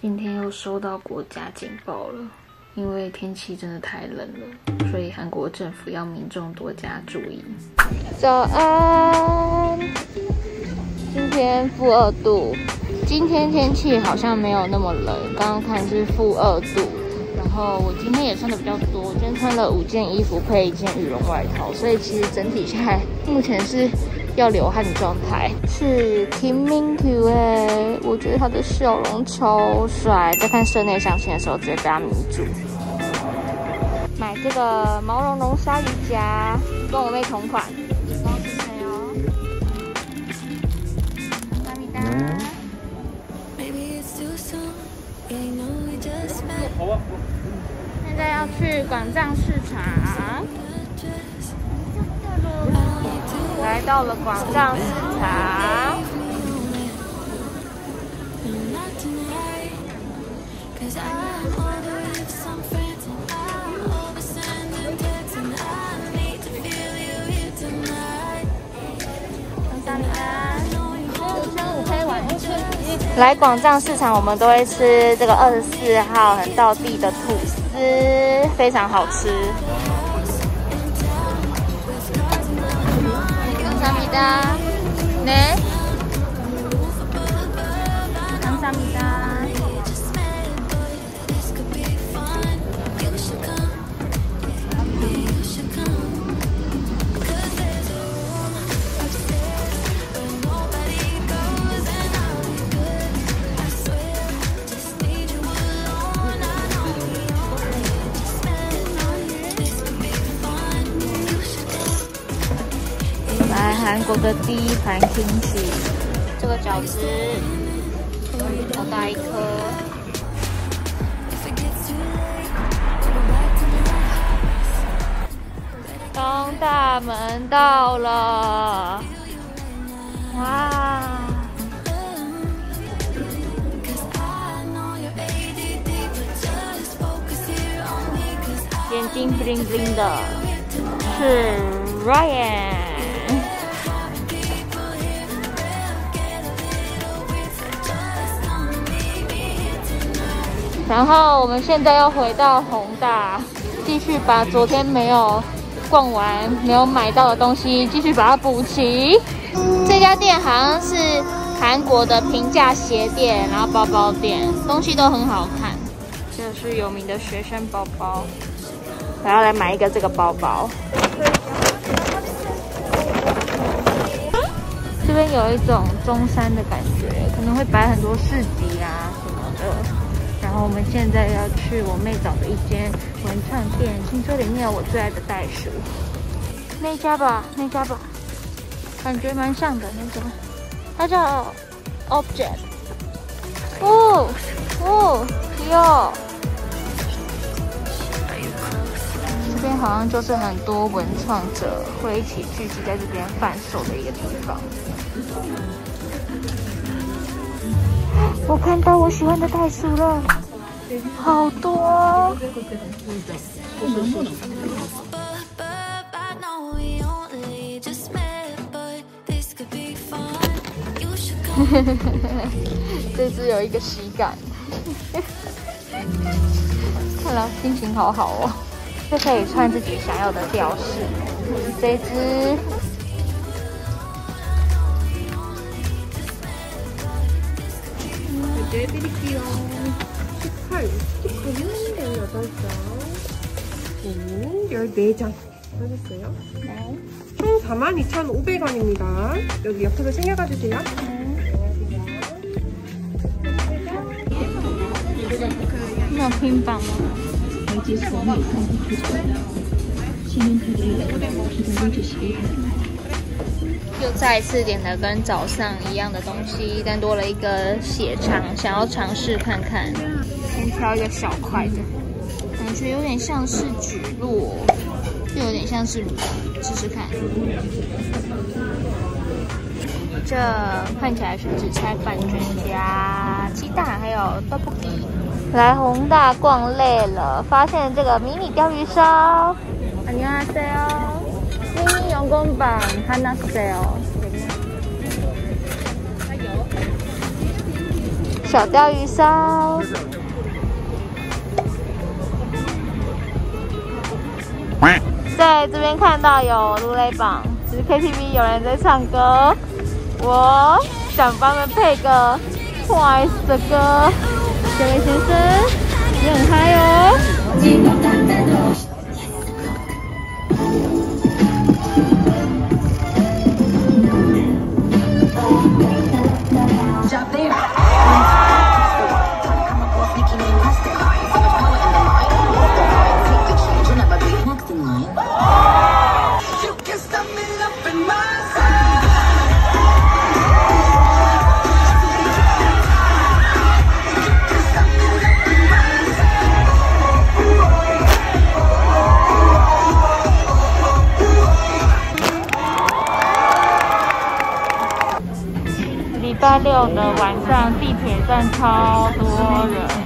今天又收到国家警报了，因为天气真的太冷了，所以韩国政府要民众多加注意。早安，今天-2度，今天天气好像没有那么冷，刚刚看是-2度。然后我今天也穿的比较多，我今天穿了5件衣服配1件羽绒外套，所以其实整体下来目前是要流汗的状态。是 Kim Min-kyu 哎，我觉得他的笑容超帅，在看室内相亲的时候直接被他迷住。买这个毛茸茸鲨鱼夹，跟我妹同款，不知道是谁哦。감사합니다。现在要去广藏市场，来到了广藏市场。来广藏市场，我们都会吃这个24号很道地的吐司，非常好吃。감사합니다。네。 감사합니다。韩国的第一盘 kimchi， 这个饺子好大一颗。东大门到了，哇！眼睛 bling bling 的是 Ryan。然后我们现在要回到弘大，继续把昨天没有逛完、没有买到的东西继续把它补齐。这家店好像是韩国的平价鞋店，然后包包店，东西都很好看。这是有名的学生包包，我要来买一个这个包包。这边有一种中山的感觉，可能会摆很多市集啊什么的。然后我们现在要去我妹找的一间文创店，听说里面有我最爱的袋鼠，那家吧，感觉蛮像的那个，它叫 Object， 哟，这边好像就是很多文创者会一起聚集在这边贩售的一个地方。我看到我喜欢的袋鼠了，好多。这只有一个喜感，看来心情好好哦，就可以穿自己想要的吊饰。这只。드릴게요. 18, 19, 8장, 14장 하셨어요? 네. 총 42,500원입니다. 여기 옆으로 챙겨가 주세요. 나 빈방. 又再一次点的跟早上一样的东西，但多了一个血肠，想要尝试看看。先挑一个小块的，感觉有点像是蒟蒻，又有点像是卤蛋，试试看。这看起来是紫菜饭卷加鸡蛋，还有떡볶이。来弘大逛累了，发现这个迷你鲷鱼烧。안녕하세요。 미니 연건빵 하나 주세요. 小钓鱼烧。在这边看到有如雷榜，就是 KTV 有人在唱歌，我想帮他们配个 Twice 的歌。这位先生也很嗨哦。礼拜六的晚上，地铁站超多人。